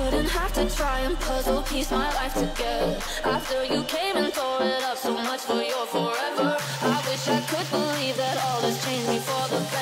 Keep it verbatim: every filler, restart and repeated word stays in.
wouldn't have to try and puzzle piece my life together. After you came and tore it up so much for your forever. I wish I could believe that all has changed me for the better.